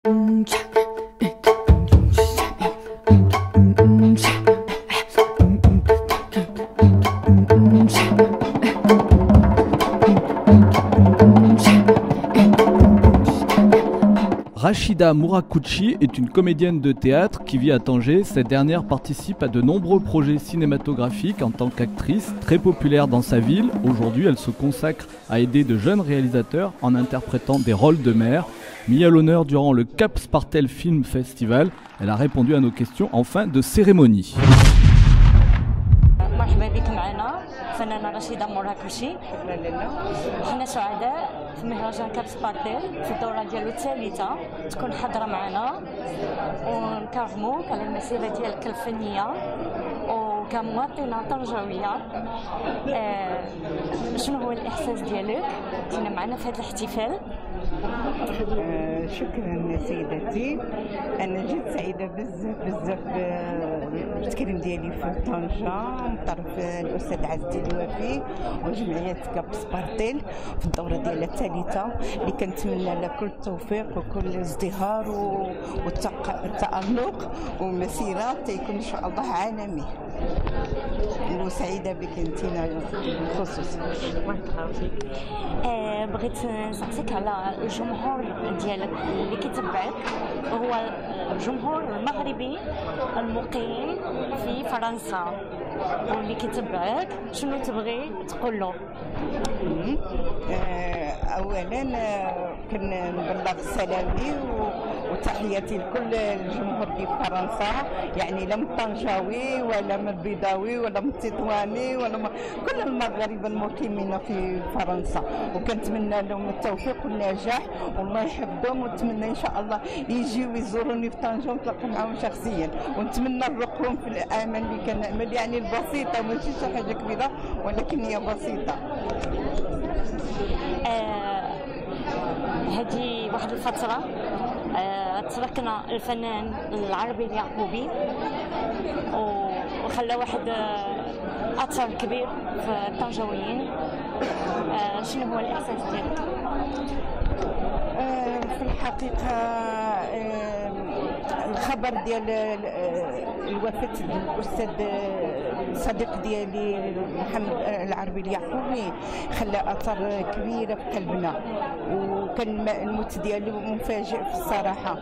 Rachida Murakuchi est une comédienne de théâtre qui vit à Tanger. Cette dernière participe à de nombreux projets cinématographiques en tant qu'actrice, très populaire dans sa ville. Aujourd'hui, elle se consacre à aider de jeunes réalisateurs en interprétant des rôles de mère. Mise à l'honneur durant le Cap Spartel Film Festival, elle a répondu à nos questions en fin de cérémonie. مرحبا بك معنا فنانة رشيدة موراكوشي. حنا سعداء في مهرجان كاب سبارتيل في الدورة ديالو الثالثة تكون حاضرة معنا ونكرموك على المسيرة ديالك الفنية وكمواطنة طنجاوية. شنو هو الإحساس ديالك كنا معنا في هذا الاحتفال؟ شكرا سيدتي، انا جد سعيده بزاف بالتكريم ديالي في طنجه من طرف الاستاذ عز الدين الوفي وجمعيه كاب سبارتيل في الدوره ديالها الثالثه اللي كنتمنى لها كل التوفيق وكل الازدهار والتالق والمسيره تيكون ان شاء الله عالمي. وسعيده بك انتينا بالخصوص. بغيت نسقسيك على الجمهور ديالك اللي كيتبعك، هو الجمهور المغربي المقيم في فرنسا واللي كيتبعك، شنو تبغي تقول له؟ اولا كنبلغ سلامي وتحياتي لكل الجمهور ديال فرنسا، يعني لا من طنجاوي ولا من البيضاوي ولا من التطواني ولا كل المغاربه المقيمين في فرنسا، وكنتمنى لهم التوفيق والنجاح والله يحفظهم، ونتمنى ان شاء الله يجيو يزوروني في طنجه ونتلاقى معهم شخصيا، ونتمنى نرقهم في الاعمال اللي كنعمل، يعني البسيطه ماشي شي حاجه كبيره ولكن هي بسيطه. هذه واحد الفترة تركنا الفنان العربي اليعقوبي وخلى واحد أثر كبير في الطنجاويين. شنو هو الإحساس ديالك؟ في الحقيقة الخبر ديال الوفاة الأستاذ الصديق ديالي محمد العربي اليعقوبي خلى أثر كبير في قلبنا، وكان الموت ديالو مفاجئ في الصراحة.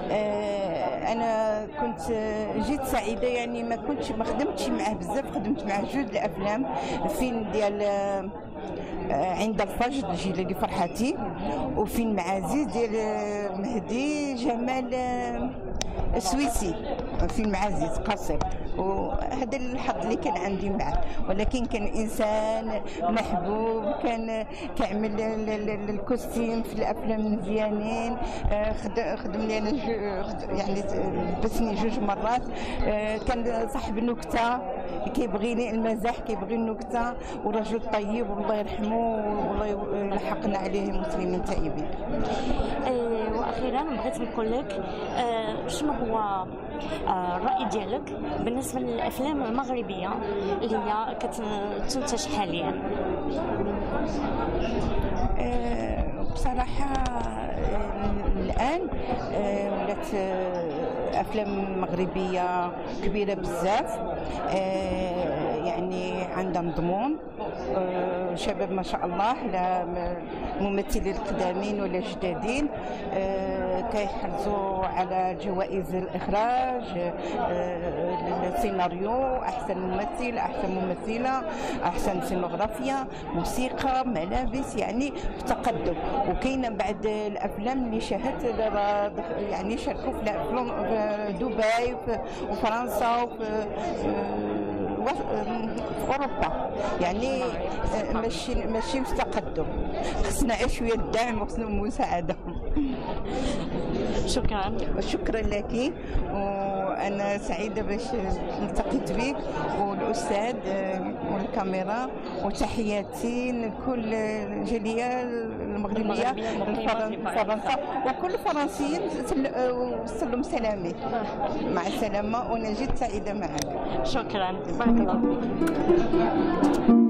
أنا كنت جيت سعيدة، يعني ما خدمتش معاه بزاف، خدمت معاه جوج الأفلام، الفيلم ديال عند الفجر جلالي فرحتي، وفيلم عزيز ديال مهدي جمال السويسي، فيلم عزيز قصير، وهذا الحظ اللي كان عندي معه. ولكن كان انسان محبوب، كان كيعمل الكوستيم في الافلام مزيانين، خدم لي انا يعني لبسني جوج مرات، كان صاحب نكته، كيبغيني المزاح، كيبغي النكته، ورجل طيب والله يرحمه والله يلحقنا عليه مسلمين تائبين. واخيرا بغيت نقول لك شنو هو الراي ديالك بالنسبه للافلام المغربيه اللي هي كتنتج حاليا؟ بصراحه الان ولات افلام مغربيه كبيره بزاف، يعني عندها مضمون، شباب ما شاء الله، لا ممثلين قدامين ولا جدادين، كيحرزوا على جوائز الاخراج، السيناريو، احسن ممثل، احسن ممثله، احسن سينوغرافيا، موسيقى، ملابس، يعني في تقدم. وكاينه بعد الافلام اللي شاهدت يعني شاركوا في دبي وفرنسا وفي اوروبا، يعني ماشي في تقدم، خصنا شويه الدعم وخصنا المساعده. شكرا لك، وانا سعيده باش التقيت بك والاستاذ والكاميرا، وتحياتي لكل الجاليه المغربيه فرنسا وكل الفرنسيين، وصلهم سلامي. مع السلامه، وانا جد سعيده معك. شكرا، بارك الله فيك.